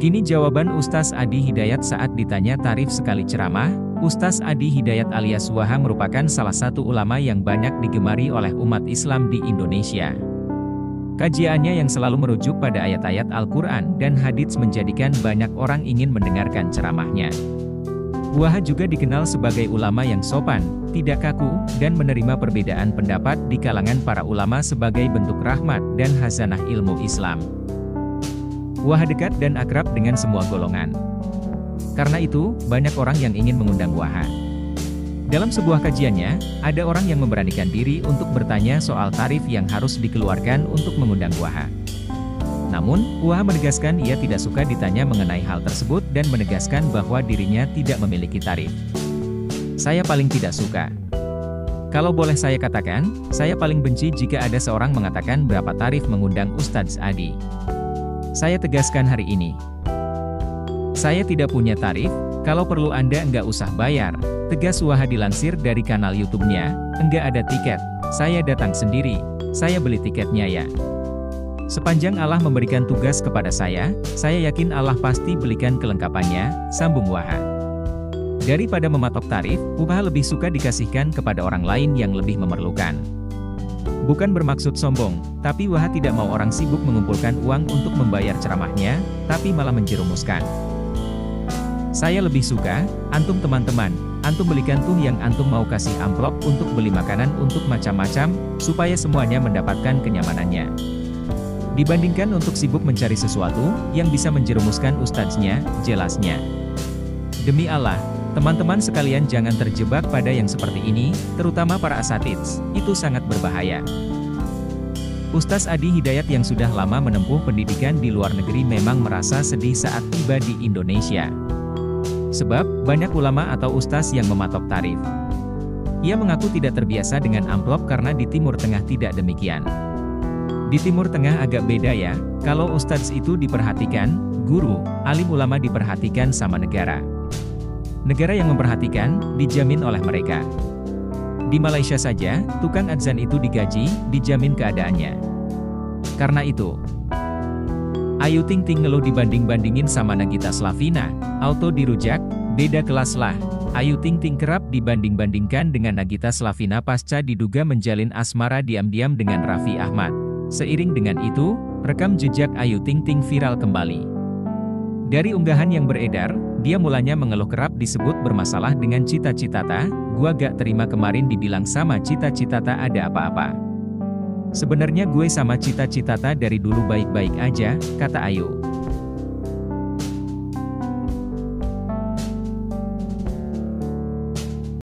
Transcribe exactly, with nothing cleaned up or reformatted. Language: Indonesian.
Begini jawaban Ustaz Adi Hidayat saat ditanya tarif sekali ceramah. Ustaz Adi Hidayat alias Waha merupakan salah satu ulama yang banyak digemari oleh umat Islam di Indonesia. Kajiannya yang selalu merujuk pada ayat-ayat Al-Quran dan hadits menjadikan banyak orang ingin mendengarkan ceramahnya. Waha juga dikenal sebagai ulama yang sopan, tidak kaku, dan menerima perbedaan pendapat di kalangan para ulama sebagai bentuk rahmat dan khazanah ilmu Islam. Waha dekat dan akrab dengan semua golongan. Karena itu, banyak orang yang ingin mengundang Waha. Dalam sebuah kajiannya, ada orang yang memberanikan diri untuk bertanya soal tarif yang harus dikeluarkan untuk mengundang Waha. Namun, Waha menegaskan ia tidak suka ditanya mengenai hal tersebut dan menegaskan bahwa dirinya tidak memiliki tarif. Saya paling tidak suka. Kalau boleh saya katakan, saya paling benci jika ada seorang mengatakan berapa tarif mengundang Ustadz Adi. Saya tegaskan hari ini. Saya tidak punya tarif, kalau perlu Anda enggak usah bayar, tegas Waha dilansir dari kanal YouTube-nya. Enggak ada tiket, saya datang sendiri, saya beli tiketnya ya. Sepanjang Allah memberikan tugas kepada saya, saya yakin Allah pasti belikan kelengkapannya, sambung Waha. Daripada mematok tarif, Waha lebih suka dikasihkan kepada orang lain yang lebih memerlukan. Bukan bermaksud sombong, tapi Waha tidak mau orang sibuk mengumpulkan uang untuk membayar ceramahnya, tapi malah menjerumuskan. Saya lebih suka, antum teman-teman, antum belikan tuh yang antum mau kasih amplop untuk beli makanan untuk macam-macam, supaya semuanya mendapatkan kenyamanannya. Dibandingkan untuk sibuk mencari sesuatu, yang bisa menjerumuskan ustadznya, jelasnya. Demi Allah, teman-teman sekalian jangan terjebak pada yang seperti ini, terutama para asatids, itu sangat berbahaya. Ustaz Adi Hidayat yang sudah lama menempuh pendidikan di luar negeri memang merasa sedih saat tiba di Indonesia. Sebab, banyak ulama atau ustaz yang mematok tarif. Ia mengaku tidak terbiasa dengan amplop karena di Timur Tengah tidak demikian. Di Timur Tengah agak beda ya, kalau ustaz itu diperhatikan, guru, alim ulama diperhatikan sama negara. Negara yang memperhatikan, dijamin oleh mereka. Di Malaysia saja, tukang adzan itu digaji, dijamin keadaannya. Karena itu, Ayu Ting Ting ngeluh dibanding-bandingin sama Nagita Slavina, auto dirujak, beda kelas lah. Ayu Ting Ting kerap dibanding-bandingkan dengan Nagita Slavina pasca diduga menjalin asmara diam-diam dengan Raffi Ahmad. Seiring dengan itu, rekam jejak Ayu Ting Ting viral kembali. Dari unggahan yang beredar, dia mulanya mengeluh kerap disebut bermasalah dengan Cita Citata. Gua gak terima kemarin dibilang sama Cita Citata ada apa-apa. Sebenarnya gue sama Cita Citata dari dulu baik-baik aja, kata Ayu.